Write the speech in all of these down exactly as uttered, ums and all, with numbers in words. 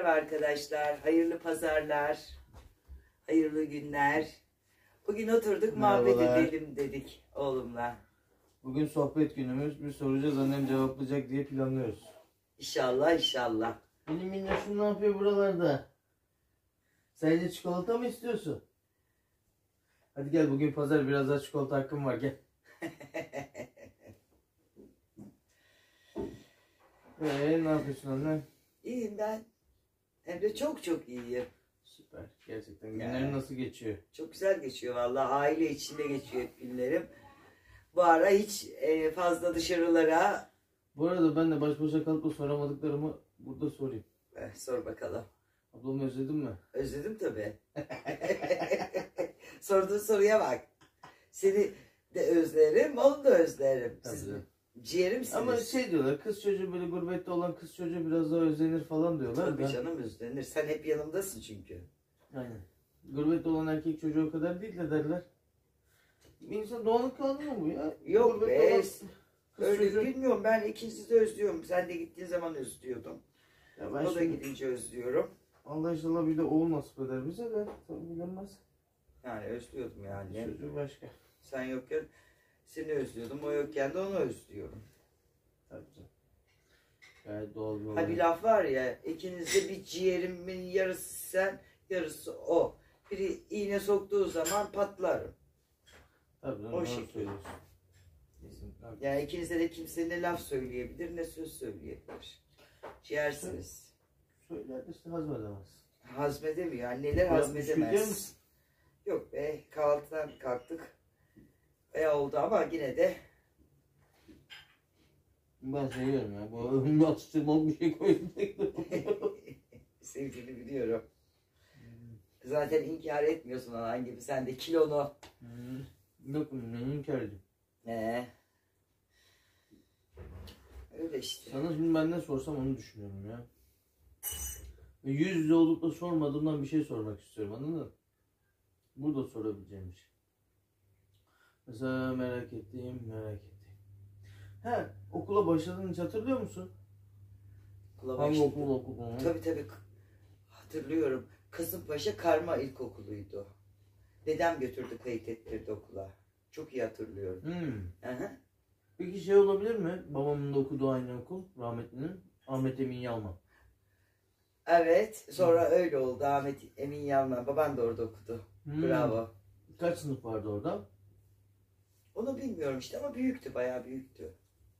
arkadaşlar, hayırlı pazarlar, hayırlı günler. Bugün oturduk muhabbet Merhabalar. edelim dedik oğlumla. Bugün sohbet günümüz. Bir soracağız, annem cevaplayacak diye planlıyoruz. İnşallah inşallah. Benim minnoşum ne yapıyor buralarda? Sen de çikolata mı istiyorsun? Hadi gel, bugün pazar, biraz daha çikolata hakkım var, gel. Eee ne yapıyorsun anne? İyiyim ben. Hem de çok çok iyiyim. Süper. Gerçekten günlerin nasıl geçiyor? Çok güzel geçiyor vallahi. Aile içinde geçiyor hep günlerim. Bu ara hiç e, fazla dışarılara... Bu arada ben de baş başa kalıp da soramadıklarımı burada sorayım. Eh, sor bakalım. Ablamı özledin mi? Özledim tabii. Sorduğun soruya bak. Seni de özlerim, onu da özlerim. Siz Tabii. ciğerimsiniz. Ama şey diyorlar, kız çocuğu, böyle gurbette olan kız çocuğu biraz daha özlenir falan diyorlar. Tabii Ben... canım özlenir. Sen hep yanımdasın çünkü. Aynen. Gurbette olan erkek çocuğu o kadar değil de derler. Bir insan doğanlık kanunu mu bu ya? Yok Gurbette be. olan kız Öyle çocuğu- bilmiyorum. Ben ikinizi de özlüyorum. Sen de gittiğin zaman özlüyordum. Ya ben O da şimdi- gidince özlüyorum. Allah inşallah bir de oğul nasip eder bize de. Tabii bilinmez. Yani özlüyordum yani. Çocuğu başka. Sen yokken seni özlüyordum. O yokken de onu özlüyorum. Tabii canım. Gayet doğal bir Ha olay. bir laf var ya, ikinizde bir ciğerimin yarısı sen, yarısı o. Biri iğne soktuğu zaman patlarım. Tabii canım, o doğru şekilde. söylüyorsun. Kesinlikle. Yani ikinize de kimse ne laf söyleyebilir ne söz söyleyebilir. Ciğersiniz. Söyler de işte hazmedemez. Hazmedemiyor. Anneler Yapmış hazmedemez. biliyor musun? Yok be, kahvaltıdan kalktık. Veya oldu ama yine de Ben seviyorum ya. Bu atıştırmalık bir şey koyayım. sevdiğini biliyorum. Zaten inkar etmiyorsun anan gibi. Sen de kilonu. Hmm. Yok, ne inkar edeyim. Ee, öyle işte. Sana şimdi ben ne sorsam onu düşünüyorum ya. Ve yüz yüze olup da sormadığımdan bir şey sormak istiyorum, anladın mı? Burada sorabileceğim bir şey. Mesela merak ettiğim, merak ettiğim. He, okula başladığını hiç hatırlıyor musun? Okula Hangi başladım. okul okudun? Tabii tabii. Hatırlıyorum. Kasımpaşa Karma İlkokulu'ydu. Dedem götürdü, kayıt ettirdi okula. Çok iyi hatırlıyorum. Hmm. Aha. Peki şey olabilir mi? Babamın da okuduğu aynı okul, rahmetlinin. Ahmet Emin Yalman. Evet. Sonra öyle oldu. Ahmet Emin Yalman. Baban da orada okudu. Hmm. Bravo. Kaç sınıf vardı orada? Onu bilmiyorum işte ama büyüktü. Bayağı büyüktü.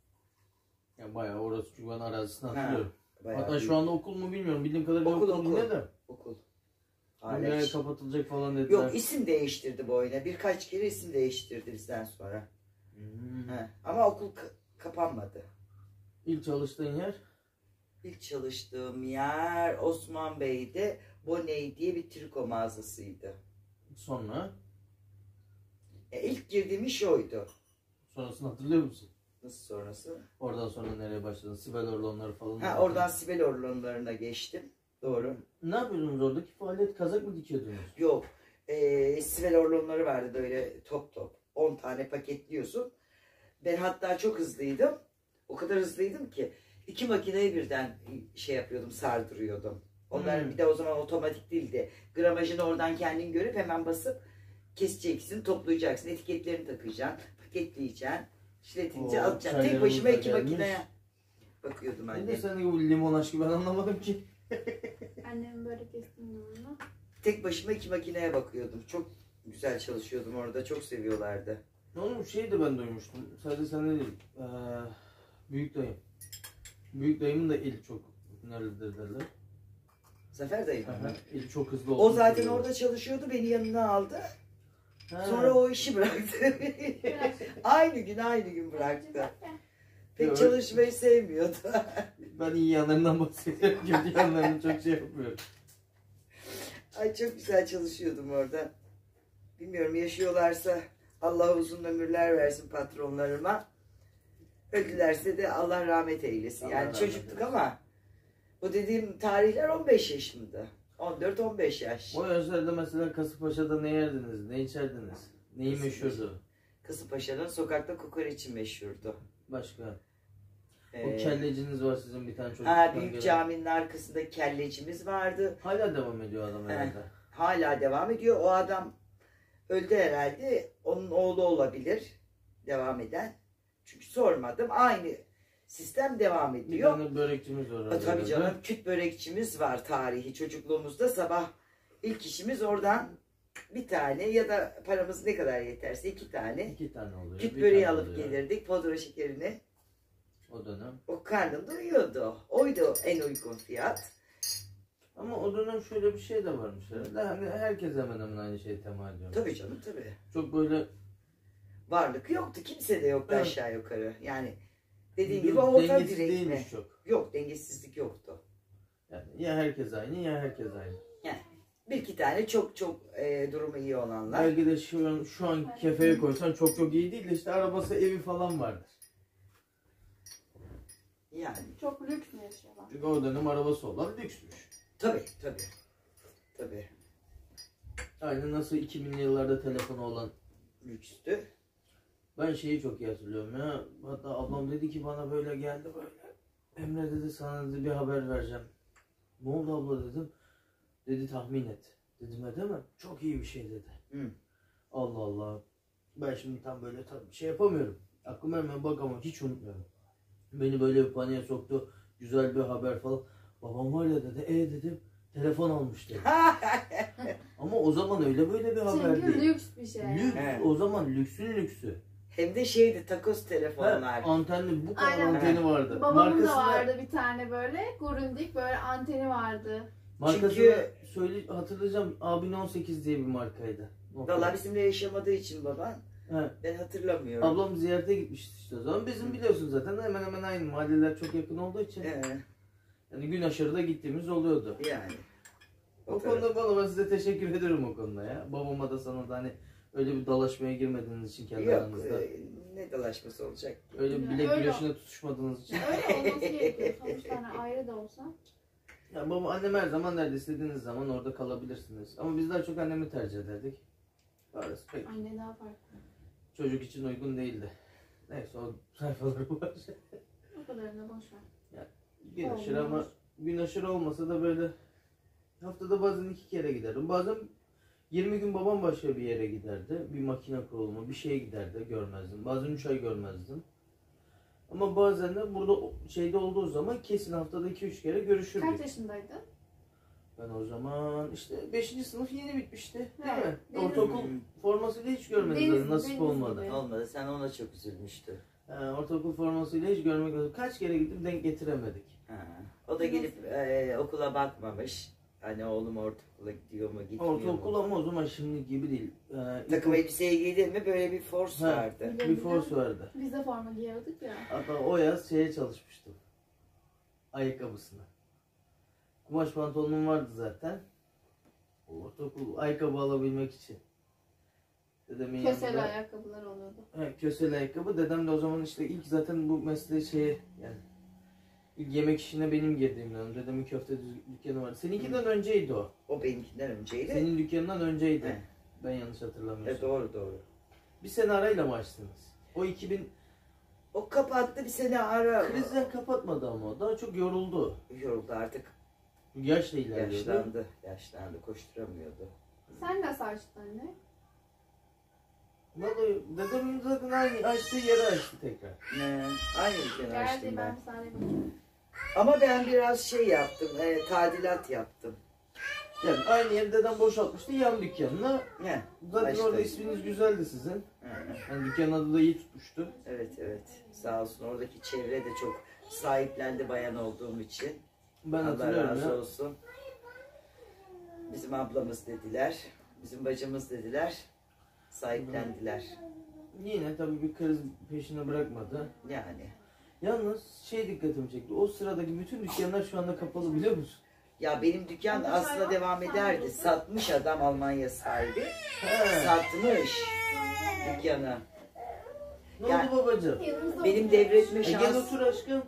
Ya bayağı orası, çünkü ben arazisini Ha, hatırlıyorum. bayağı Hatta büyük. şu anda okul mu bilmiyorum. Bildiğim kadarıyla Okul, okul, okul. yine de. Okul. Hani Hala hiç- kapatılacak falan dediler. Yok, isim değiştirdi bu oyuna. Birkaç kere isim değiştirdi bizden sonra. Hmm. Ha. Ama okul ka- kapanmadı. İlk çalıştığın yer? İlk çalıştığım yer Osman Bey'de Boney diye bir triko mağazasıydı. Sonra? E, ilk girdiğim iş oydu. Sonrasını hatırlıyor musun? Nasıl sonrası? Oradan sonra nereye başladın? Sibel Orlanları falan. Ha, oradan Sibel Orlanlarına geçtim. Doğru. Ne yapıyordunuz oradaki faaliyet? Kazak mı dikiyordunuz? Yok. E, Sibel Orlanları vardı böyle top top. on tane paketliyorsun. Ben hatta çok hızlıydım. O kadar hızlıydım ki iki makineyi birden şey yapıyordum, sardırıyordum. Onlar Hmm. bir de o zaman otomatik değildi. Gramajını oradan kendin görüp hemen basıp keseceksin, toplayacaksın, etiketlerini takacaksın, paketleyeceksin, işletince Oo, atacaksın. Tek çaylarımız başıma da iki gelmiş. makineye bakıyordum Ne anne. de sen de bu limon aşkı, ben anlamadım ki. Annem böyle kestim limonunu. Tek başıma iki makineye bakıyordum. Çok güzel çalışıyordum orada, çok seviyorlardı. Ne olmuş, şey de ben duymuştum. Sadece sen de değil. Ee, büyük dayım. Büyük dayımın da eli çok nerelidir derler. Zafer dayım. Aha, eli çok hızlı oldu. O zaten orada çalışıyordu, beni yanına aldı. Sonra o işi bıraktı. Aynı gün aynı gün bıraktı. Pek Evet. çalışmayı sevmiyordu. Ben iyi yanlarından bahsediyorum. Kötü yanlarını çok şey yapmıyorum. Ay çok güzel çalışıyordum orada. Bilmiyorum, yaşıyorlarsa Allah uzun ömürler versin patronlarıma. Öldülerse de Allah rahmet eylesin. Allah Yani rahmet çocuktuk eylesin. ama bu dediğim tarihler on beş yaşımda. on dört on beş yaş. O yaşlarda mesela Kasımpaşa'da ne yerdiniz, ne içerdiniz? Neyi Kasımpaşa. meşhurdu? Kasımpaşa'nın sokakta kokoreçi meşhurdu. Başka? O Ee, kelleciniz var sizin bir tane ha, çocuktan büyük gelen. caminin arkasında kellecimiz vardı. Hala devam ediyor adam herhalde. Hala devam ediyor. O adam öldü herhalde. Onun oğlu olabilir devam eden. Çünkü sormadım. Aynı sistem devam Bir ediyor. tane börekçimiz var Ha, herhalde. tabii canım, küt börekçimiz var tarihi. Çocukluğumuzda sabah ilk işimiz oradan bir tane ya da paramız ne kadar yeterse iki tane İki tane oluyor. küt bir böreği tane alıp oluyor. gelirdik. Pudra şekerini. O dönem. O karnında uyuyordu. Oydu en uygun fiyat. Ama o dönem şöyle bir şey de varmış herhalde. Hani herkes hemen hemen aynı şeyi temal ediyor. Tabii canım tabii. Çok böyle Varlık yoktu. Kimse de yoktu Evet. aşağı yukarı. Yani dediğin bir gibi orta dengesiz direk mi? değilmiş çok. Yok, dengesizlik yoktu. Yani ya herkes aynı ya herkes aynı. Bir iki tane çok çok e, durumu iyi olanlar. Belki de şu an, şu an kefeye koysan çok çok iyi değil de işte arabası evi falan vardır. Yani Çok lüks mü yaşıyorlar? Çünkü o dönem arabası olan lüksmüş. tabii tabii. Tabii. Aynı nasıl iki binli yıllarda telefonu olan. Lükstü. Ben şeyi çok iyi hatırlıyorum ya. Hatta ablam dedi ki bana böyle geldi böyle. Emre dedi sana dedi bir haber vereceğim. Ne oldu abla dedim. Dedi tahmin et. Dedim edemem. Çok iyi bir şey dedi. Hı. Allah Allah. Ben şimdi tam böyle tam şey yapamıyorum. Aklıma hemen bak ama hiç unutmuyorum. Beni böyle bir paniğe soktu. Güzel bir haber falan. Babam var ya dedi. E dedim. Telefon almış dedi. Ama o zaman öyle böyle bir haber Çünkü değil. lüks bir şey. Lüks. Evet. O zaman lüksün lüksü. Hem de şeydi, takoz Ha, telefonlar. antenli bu kadar Aynen. anteni vardı. Babamın da Markasını- vardı bir tane böyle. Grundig böyle anteni vardı. Markasını Çünkü- söyle hatırlayacağım. Abin on sekiz diye bir markaydı. Valla bizimle yaşamadığı için baban He. ben hatırlamıyorum. Ablam ziyarete gitmişti işte o zaman. Bizim biliyorsun zaten hemen hemen aynı mahalleler çok yakın olduğu için. Ee, Yani gün aşırı da gittiğimiz oluyordu. yani. O O konuda bana ben size teşekkür ederim o konuda ya. Babama da sana da hani öyle bir dalaşmaya girmediğiniz için kendi Yok, aranızda. e, ne dalaşması olacak? Öyle bir bilek Öyle. güreşine tutuşmadığınız için. Öyle olması gerekiyor. Sonuçta hani ayrı da olsa. Ya baba annem her zaman nerede istediğiniz zaman orada kalabilirsiniz. Ama biz daha çok annemi tercih ederdik. Orası pek Anne daha farklı. çocuk için uygun değildi. Neyse o sayfaları var. O kadarını boş ver. Gün aşırı Olmaz. ama gün aşırı olmasa da böyle haftada bazen iki kere giderdim. Bazen yirmi gün babam başka bir yere giderdi. Bir makine kurulumu, bir şeye giderdi, görmezdim. Bazen üç ay görmezdim. Ama bazen de burada o- şeyde olduğu zaman kesin haftada iki üç kere görüşürdük. Kaç yaşındaydın? Ben o zaman işte beşinci sınıf yeni bitmişti değil Evet, mi? deniz- Ortaokul formasıyla hiç görmedim Deniz- zaten, nasip deniz olmadı. gibi. Olmadı. Sen ona çok üzülmüştün. Ha, ortaokul formasıyla hiç görmek olmadı. Kaç kere gittim denk getiremedik. Ha. O da gelip e, okula bakmamış. Hani oğlum ortaokula gidiyor mu gitmiyor Ortaokul mu? ama o zaman şimdi gibi değil. Ee, Takım ilk- elbiseyi giydin mi böyle bir force Ha. vardı. bir force vardı. Biz de forma giyiyorduk ya. Hatta o yaz şeye çalışmıştım. Ayakkabısına. Kumaş pantolonum vardı zaten. Ortaokul ayakkabı alabilmek için. Dedemin Köseli yanında. ayakkabılar oluyordu. Evet, köseli ayakkabı. Dedem de o zaman işte ilk zaten bu mesleği şeye yani ilk yemek işine benim girdiğim dönem. Dedemin köfte dük- dükkanı vardı. Seninkinden önceydi o. O benimkinden önceydi. Senin dükkanından önceydi. He. Ben yanlış E, hatırlamıyorsam. doğru doğru. Bir sene arayla mı açtınız? O iki bin O kapattı bir sene ara. krizden kapatmadı ama o. Daha çok yoruldu. Yoruldu artık. Yaşla ilerliyordu. Yaşlandı. Yaşlandı. Koşturamıyordu. Sen nasıl açtın anne? Vallahi dedemin zaten aynı açtığı yeri açtı tekrar. Ne? Aynı dükkanı açtım Geldi ben. ben bir saniye bakayım. Ama ben biraz şey yaptım. E, tadilat yaptım. Yani aynı yeri dedem boşaltmıştı yan dükkanına. Ne? Zaten Açtım. orada isminiz güzeldi sizin. Hı. Yani dükkanın adı da iyi tutmuştu. Evet evet. Sağ olsun oradaki çevre de çok sahiplendi bayan olduğum için. Ben Allah hatırlıyorum razı ya. olsun. Bizim ablamız dediler. Bizim bacımız dediler. Sahiplendiler. Yine tabii bir kriz peşine bırakmadı. Yani. Yalnız şey dikkatimi çekti. O sıradaki bütün dükkanlar şu anda kapalı biliyor musun? Ya benim dükkan Orada aslında çay var, devam sen ederdi. biliyorsun. Satmış adam Almanya sahibi. He. Satmış dükkanı. Ne Yani- oldu babacığım? Yanımızda Benim oturuyor. devretme E gel şans. otur aşkım.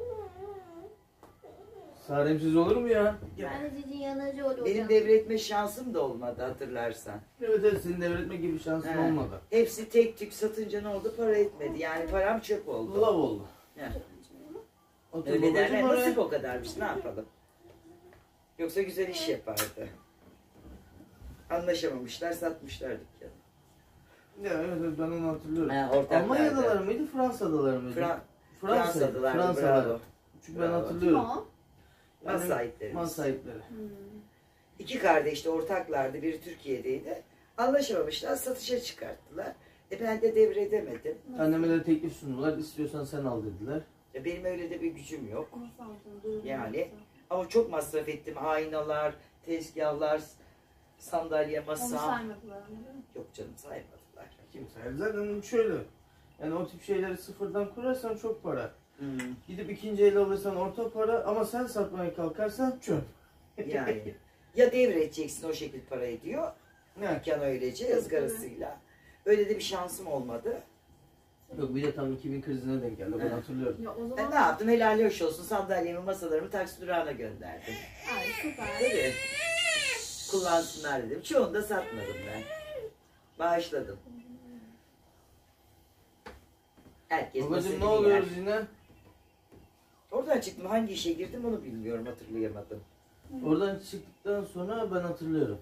Saremsiz olur mu ya? Ben de Cici yanıcı olacağım. Benim devretme şansım da olmadı hatırlarsan. Evet evet senin devretme gibi şansın He. olmadı. Hepsi tek tük satınca ne oldu? Para etmedi. Yani param çöp oldu. Lav oldu. He. Otur Öyle babacığım derler. oraya. Nasip o kadarmış. Ne yapalım? Yoksa güzel iş yapardı. Anlaşamamışlar, satmışlar dükkanı. Ya evet evet, ben onu hatırlıyorum. Ha, ortaklardı. Almanya'dalar mıydı, Fransa'dalar mıydı? Fra Fransa, Fransa'dılar. Fransa'lar. Bravo. Çünkü ben Bravo. Kim hatırlıyorum. o? Mal Yani sahiplerimiz. Mal sahipleri. Hmm. İki kardeş de ortaklardı. Biri Türkiye'deydi. Anlaşamamışlar. Satışa çıkarttılar. E ben de devredemedim. Anneme de teklif sundular. İstiyorsan sen al dediler. E benim öyle de bir gücüm yok. Nasıl aldın? Duyurum Yani. yoksa. Ama çok masraf ettim. Aynalar, tezgahlar, sandalye, Onu masa. saymadılar mı? Değil mi? Yok canım saymadılar. Kimse. Zaten şöyle. Yani o tip şeyleri sıfırdan kurarsan çok para. Hmm. Gidip ikinci el alırsan orta para ama sen satmaya kalkarsan çöp. Yani. Ya devredeceksin o şekilde para ediyor. Ne? Dükkan öylece ızgarasıyla. Öyle de bir şansım olmadı. Yok bir de tam iki bin krizine denk geldi. Ben Evet. hatırlıyorum. Ya o Ben zaman... ne yaptım? Helal hoş olsun. Sandalyemi, masalarımı taksi durağına gönderdim. Ay süper. Tabii. Kullansınlar dedim. Çoğunu da satmadım ben. Bağışladım. Herkes Babacım nasibini ne oluyoruz yer. yine? Oradan çıktım. Hangi işe girdim onu bilmiyorum. Hatırlayamadım. Oradan çıktıktan sonra ben hatırlıyorum.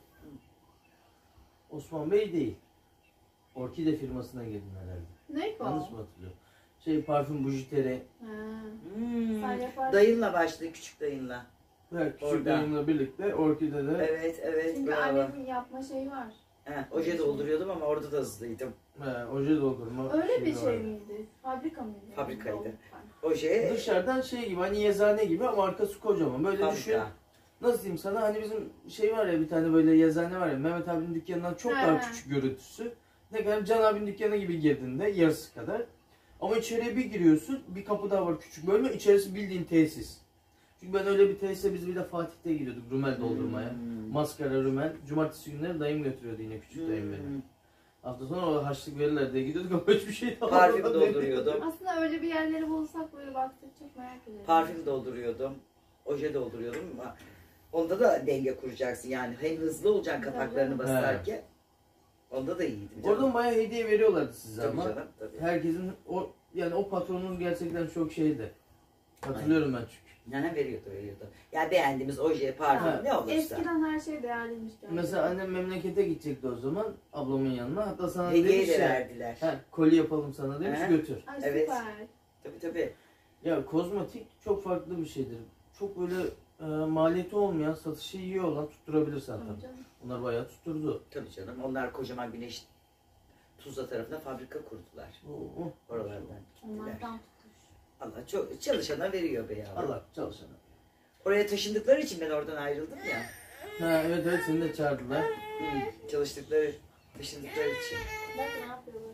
Osman Bey değil. Orkide firmasına girdin herhalde. Ne bu? Yanlış mı hatırlıyorum? Şey parfüm bujiteri. Ha. Hmm. Sen yaparsın. Dayınla başladı. Küçük dayınla. Her küçük Orada. dayımla birlikte Orkide'de Evet evet. Çünkü Bravo. annemin yapma şeyi var. He, oje dolduruyordum ama orada da hızlıydım. he, oje doldurma. Öyle bir şeyi şey vardı. miydi? Fabrika mıydı? Fabrikaydı. Yok. Oje Dışarıdan şey gibi hani yazıhane gibi ama arkası kocaman. Böyle düşün. fabrika. Nasıl diyeyim sana hani bizim şey var ya bir tane böyle yazıhane var ya Mehmet abinin dükkanından çok He, daha he. küçük görüntüsü. Ne kadar Can abinin dükkanı gibi girdiğinde yarısı kadar. Ama içeriye bir giriyorsun bir kapı daha var küçük bölme içerisi bildiğin tesis. Çünkü ben öyle bir tesise biz bir de Fatih'te gidiyorduk rümel doldurmaya. Hmm. Maskara, rümel. Cumartesi günleri dayım götürüyordu yine küçük dayım beni. Hmm. Hafta sonu o harçlık verirler diye gidiyorduk ama hiçbir şey de Parfüm almadan dolduruyordum. Aslında öyle bir yerleri bulsak böyle baktık çok merak ederim. Parfüm dolduruyordum. Oje dolduruyordum ama onda da denge kuracaksın yani. Hem hızlı olacaksın kapaklarını He. basarken. Onda da iyiydim canım. Oradan bayağı hediye veriyorlardı size Tabii ama. canım tabii. Herkesin o yani o patronunuz gerçekten çok şeydi. Hatırlıyorum ben çünkü. Yani veriyordu veriyordu. Ya beğendiğimiz oje, parfüm Ha. ne olursa. Eskiden her şey değerliymiş gerçekten. Mesela annem memlekete gidecekti o zaman ablamın yanına. Hatta sana Hediye demiş de ya. verdiler. He, koli yapalım sana demiş He. götür. Ay Evet. süper. Tabii tabii. Ya kozmetik çok farklı bir şeydir. Çok böyle e, maliyeti olmayan, satışı iyi olan tutturabilirsen Tabii tabii. canım. Onlar bayağı tutturdu. Tabii canım. Onlar kocaman güneş Tuzla tarafına fabrika kurdular. Oo. Oralardan gittiler. Onlardan tutmuş. Allah çok çalışana veriyor be yavrum. Allah çalışana. Oraya taşındıkları için ben oradan ayrıldım ya. Ha evet evet seni de çağırdılar. Hı, çalıştıkları, taşındıkları için. Bak ne yapıyorlar.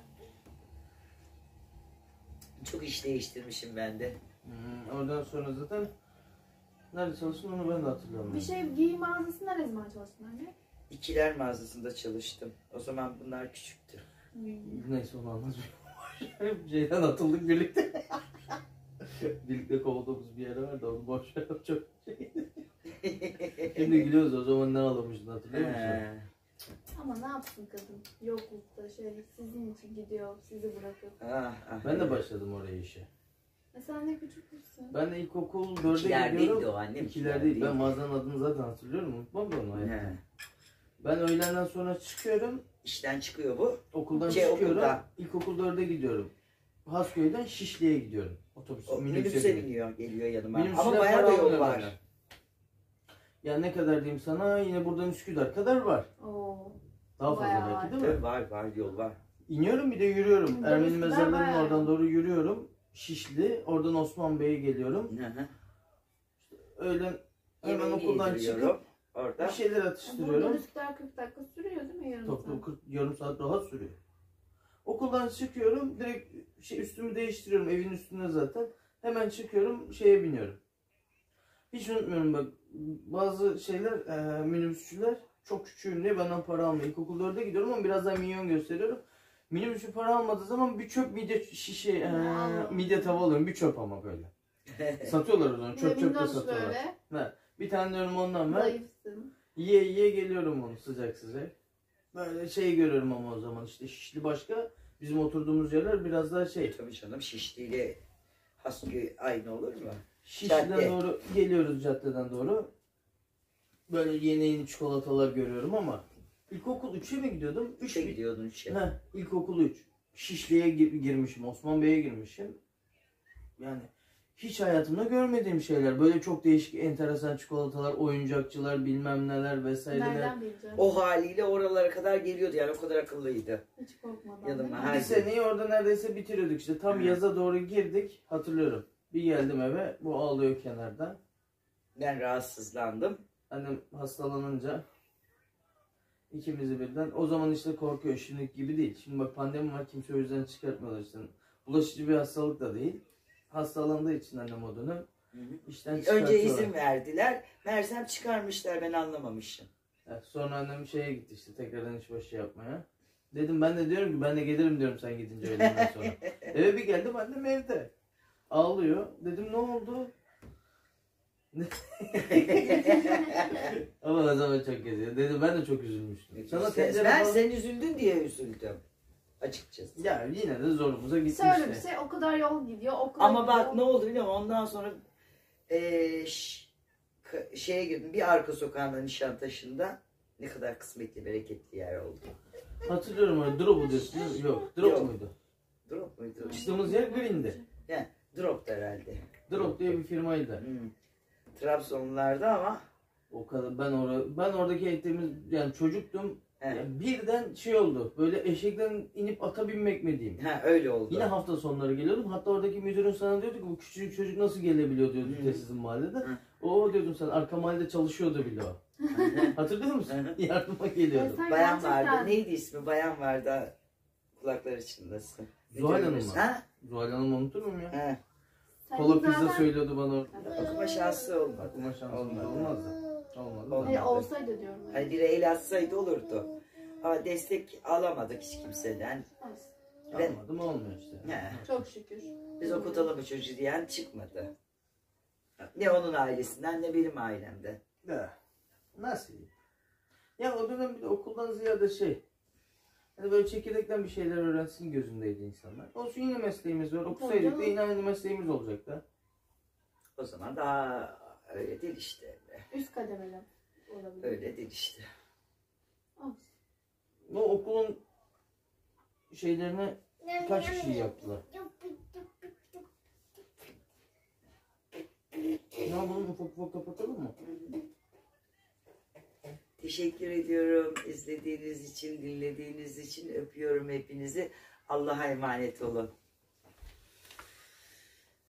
Çok iş değiştirmişim ben de. Hmm, oradan sonra zaten nerede çalıştın onu ben de hatırlıyorum. Bir şey giyim mağazasında ne zaman çalıştın anne? İkiler mağazasında çalıştım. O zaman bunlar küçüktü. Hmm. Neyse onu anlatmıyorum. Ceylan atıldık birlikte. birlikte kovduğumuz bir yer var da onu boş ver çok şey. Şimdi gülüyoruz o zaman ne ağlamıştın hatırlıyor musun? He. Ama ne yapsın kadın? Yoklukta şey sizin için gidiyor, sizi bırakıp. Ah, ah, Ben de evet. başladım oraya işe. E sen ne küçükmüşsün. Ben de ilkokul dörde İkiler gidiyorum. değildi o annem. İkiler değil. Ben mağazanın adını zaten hatırlıyorum. Unutmam da onu hayatta. He. Ben öğlenden sonra çıkıyorum. İşten çıkıyor bu. Okuldan Şey, çıkıyorum. okuldan. İlkokul dörde gidiyorum. Hasköy'den Şişli'ye gidiyorum. Otobüs, O minibüse minibüse binip. biniyor, geliyor yanıma. Minibüsler Ama bayağı para da yol almıyor var. benden. Ya ne kadar diyeyim sana yine buradan Üsküdar kadar var. Oo. Daha fazla Bayağı belki değil Tabii mi? var var yol var. İniyorum bir de yürüyorum. Buradan Ermeni Üsküdar mezarlarının bayağı. oradan doğru yürüyorum. Şişli. Oradan Osman Bey'e geliyorum. Hı hı. Öğlen hemen Yemeğini okuldan yediriyorum çıkıp orada. bir şeyler Buradan atıştırıyorum. Üsküdar kırk dakika sürüyor değil mi yarım Toplam saat? kırk yarım saat rahat sürüyor. Okuldan çıkıyorum. Direkt şey üstümü değiştiriyorum. Evin üstünde zaten. Hemen çıkıyorum. Şeye biniyorum. Hiç unutmuyorum bak. Bazı şeyler e, minibüsçüler çok küçüğüm diye benden para almıyor. İlkokul dörde gidiyorum ama biraz daha minyon gösteriyorum. Minibüsçü para almadığı zaman bir çöp midye şişe, e, Allah. midye tava alıyorum. Bir çöp ama böyle. Satıyorlar o zaman. Çöp çöp de Minnoş satıyorlar. böyle. Ha, bir tane diyorum ondan ver. Zayıfsın. Yiye yiye geliyorum onu sıcak sıcak. Böyle şey görüyorum ama o zaman işte Şişli başka. Bizim oturduğumuz yerler biraz daha şey. Tabii canım Şişli ile Hasköy aynı olur mu? Şişli'den Cadde. doğru geliyoruz, caddeden doğru. Böyle yeni yeni çikolatalar görüyorum ama ilkokul üçe mi gidiyordum? Üçe gidiyordun üçe. Heh, ilkokul üç. Şişli'ye gir- girmişim, Osman Bey'e girmişim. Yani hiç hayatımda görmediğim şeyler. Böyle çok değişik, enteresan çikolatalar, oyuncakçılar, bilmem neler vesaireler. Nereden bileceğim? O haliyle oralara kadar geliyordu yani o kadar akıllıydı. Hiç korkmadan. Yanıma değil mi? her Bir gün. seneyi orada neredeyse bitiriyorduk işte. Tam Hı. yaza doğru girdik. Hatırlıyorum. Bir geldim eve. Bu ağlıyor kenardan. Ben rahatsızlandım. Annem hastalanınca ikimizi birden. O zaman işte korkuyor. Şimdiki gibi değil. Şimdi bak pandemi var. Kimse o yüzden çıkartmıyorlar işte. Bulaşıcı bir hastalık da değil. Hastalandığı için annem o dönem Hı hı. işten Önce çıkartıyorlar. izin verdiler. Meğersem çıkarmışlar, ben anlamamışım. Evet, sonra annem şeye gitti işte tekrardan işbaşı yapmaya. Dedim ben de diyorum ki ben de gelirim diyorum sen gidince öğleden sonra. Eve bir geldim annem evde. Ağlıyor. Dedim ne oldu? Ama o zaman çok geziyor. Dedim ben de çok üzülmüştüm. Sana Sen- tencere ben falan- sen üzüldün diye üzüldüm. Açıkçası. Ya yine de zorumuza gitti Şöyle bir işte. şey, o kadar yol gidiyor, okula Ama gidiyor. bak ne oldu biliyor musun? Ondan sonra eee, ş- k- şeye girdim. Bir arka sokağında Nişantaşı'nda. Ne kadar kısmetli, bereketli yer oldu. Hatırlıyorum öyle drop'u diyorsun değil mi? Yok. Drop Yok. muydu? Drop muydu? Çıktığımız yer Green'di. Drop da herhalde. Drop diye bir firmaydı. Hmm. Trabzonlularda ama O kadar ben orada ben oradaki eğitimimiz yani çocuktum. he, Yani birden şey oldu. Böyle eşekten inip ata binmek mi diyeyim. he, öyle oldu. Yine hafta sonları geliyordum. Hatta oradaki müdürün sana diyordu ki bu küçücük çocuk nasıl gelebiliyor diyordu Hı. sizin mahallede. Hı. O diyordum sen arka mahallede çalışıyordu bile o. Hatırlıyor musun? Hı. Yardıma geliyordu. Sen Bayan gerçekten- vardı. Neydi ismi? Bayan vardı. Kulakları çınlasın. Zuhal Hanım mı? Ha? Zuhal Hanım unutur muyum ya? He. Sen Kola pizza zaten- söylüyordu bana. Okuma şansı olmadı. Okuma şansı Olmadı. olmazdı. Olmadı. Olmadı. Hayır, olsaydı diyorum. yani. Hani biri el atsaydı olurdu. Ama destek alamadık hiç kimseden. Olsun. Ben- Olmadı mı olmuyor işte. He. Çok şükür. Biz okutalım bu çocuğu diyen çıkmadı. Ne onun ailesinden ne benim ailemden. Ya, nasıl? Ya o dönem bir de okuldan ziyade şey. Hani böyle çekirdekten bir şeyler öğrensin gözündeydi insanlar. Olsun yine mesleğimiz var. Okusaydık da canım. yine aynı mesleğimiz olacaktı. O zaman daha öyle değil işte. Üst kademeli olabilir. Öyle değil işte. Olsun. O okulun şeylerini kaç kişi yaptılar? Ne yapalım ufak ufak kapatalım mı? Teşekkür ediyorum izlediğiniz için, dinlediğiniz için. Öpüyorum hepinizi. Allah'a emanet olun.